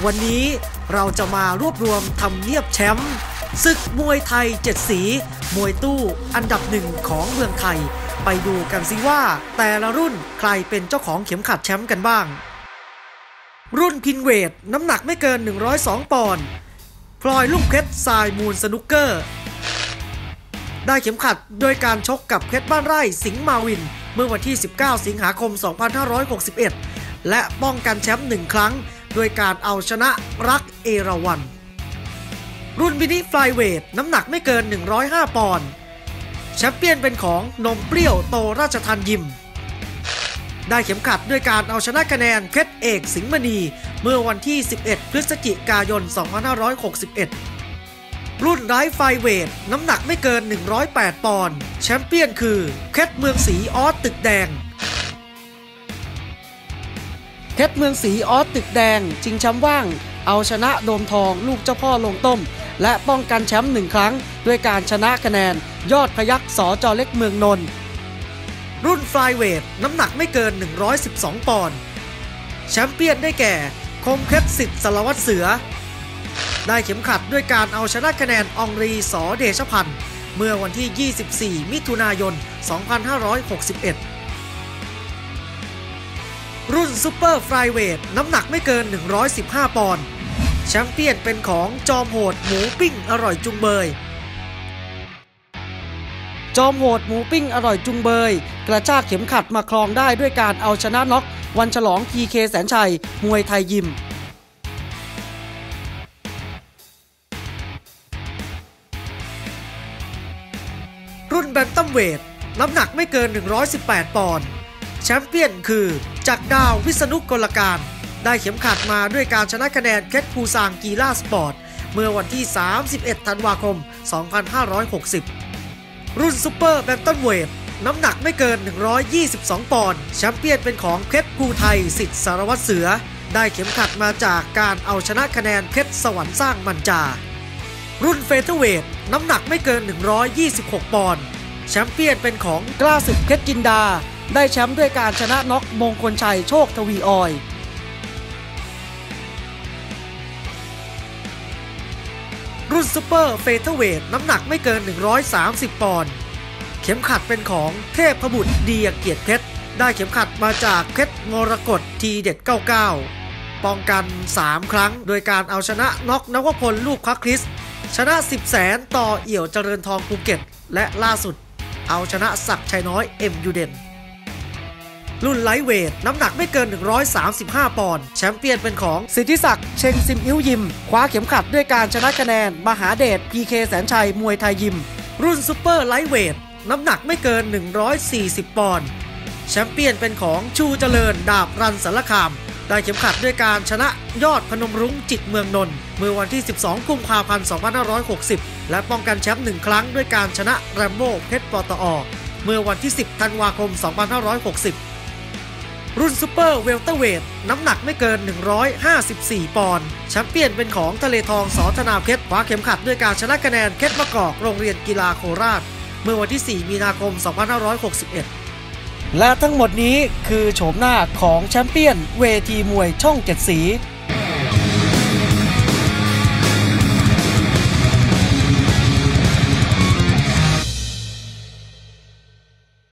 วันนี้เราจะมารวบรวมทำเนียบแชมป์ศึกมวยไทย7สีมวยตู้อันดับหนึ่งของเมืองไทยไปดูกันสิว่าแต่ละรุ่นใครเป็นเจ้าของเข็มขัดแชมป์กันบ้างรุ่นพินเวทน้ำหนักไม่เกิน102ปอนด์พลอยลูกเพชรทรายมูลสนุกเกอร์ได้เข็มขัดโดยการชกกับเพชรบ้านไร่สิงห์มาวินเมื่อวันที่19สิงหาคม2561และป้องกันแชมป์1ครั้งโดยการเอาชนะรักเอราวัณรุ่นมินิฟลายเวทน้ำหนักไม่เกิน105ปอนด์แชมเปี้ยนเป็นของนมเปรี้ยวโตราชทันยิมได้เข็มขัดด้วยการเอาชนะคะแนนเพชรเอกสิงห์มณีเมื่อวันที่11พฤศจิกายน2561รุ่นไร้ไฟเวทน้ำหนักไม่เกิน108ปอนด์แชมเปี้ยนคือเพชรเมืองศรีออสตึกแดงเพชรเมืองศรีออสตึกแดงชิงแชมป์ว่างเอาชนะโดมทองลูกเจ้าพ่อลงต้มและป้องกันแชมป์1ครั้งด้วยการชนะคะแนนยอดพยัคฆ์สจ.เล็กเมืองนนท์รุ่นฟลายเวทน้ำหนักไม่เกิน112ปอนด์แชมเปี้ยนได้แก่คมเพชรสิทธิ์สารวัตรเสือได้เข็มขัดด้วยการเอาชนะคะแนนอองรีสอเดชพันธ์เมื่อวันที่24มิถุนายน2561รุ่นซูเปอร์ฟลายเวทน้ำหนักไม่เกิน115ปอนด์แชมเปี้ยนเป็นของจอมโหดหมูปิ้งอร่อยจุงเบยจอมโหดหมูปิ้งอร่อยจุงเบยกระชากเข็มขัดมาครองได้ด้วยการเอาชนะน็อกวันฉลอง PK แสนชัยมวยไทยยิมรุ่นแบนตัมเวทน้ำหนักไม่เกิน118ปอนด์แชมเปี้ยนคือจักรดาววิษณุกลการได้เข็มขัดมาด้วยการชนะคะแนนเพชรภูซางกีฬาสปอร์ตเมื่อวันที่31ธันวาคม2560รุ่นซูเปอร์แบนตัมเวทน้ำหนักไม่เกิน122ปอนด์แชมเปี้ยนเป็นของเพชรภูไทยสิทธิ์สารวัตรเสือได้เข็มขัดมาจากการเอาชนะคะแนนเพชรสวรรค์สร้างมันจารุ่นเฟเธอร์เวทน้ำหนักไม่เกิน126ปอนด์แชมเปี้ยนเป็นของกล้าศึกเพชรจินดาได้แชมป์ด้วยการชนะน็อกมงคลชัยโชคทวีออยรุ่นซูเปอร์เฟเธอร์เวทน้ำหนักไม่เกิน130ปอนด์เข็มขัดเป็นของเทพบุตรเดียเกียรติเพชรได้เข็มขัดมาจากเพชรมรกตทีเด็ด99ป้องกัน3ครั้งโดยการเอาชนะน็อกนวพลลูกพระคริสชนะ10แสนต่อเอี่ยวเจริญทองภูเก็ตและล่าสุดเอาชนะศักดิ์ชัยน้อยเอ็มยูเดนรุ่นไลท์เวทน้ำหนักไม่เกิน135ปอนด์แชมเปี้ยนเป็นของสิทธิศักดิ์เชงซิมอิ้วยิมคว้าเข็มขัดด้วยการชนะคะแนนมหาเดช PK แสนชัยมวยไทยยิมรุ่นซูเปอร์ไลท์เวทน้ำหนักไม่เกิน140ปอนด์แชมเปี้ยนเป็นของชูเจริญดาบรันสารคามได้เข็มขัดด้วยการชนะยอดพนมรุ้งจิตเมืองนนท์เมื่อวันที่12กุมภาพันธ์2560และป้องกันแชมป์1ครั้งด้วยการชนะแรมโบ้เพชรปตอเมื่อวันที่10ธันวาคม2560รุ่นซูเปอร์เวลเตอร์เวทน้ำหนักไม่เกิน154ปอนด์แชมเปี้ยนเป็นของทะเลทองสธนาเพชรคว้าเข็มขัดด้วยการชนะคะแนนเพชรมะกอกโรงเรียนกีฬาโคราชเมื่อวันที่4มีนาคม2561และทั้งหมดนี้คือโฉมหน้าของแชมเปี้ยนเวทีมวยช่อง7สี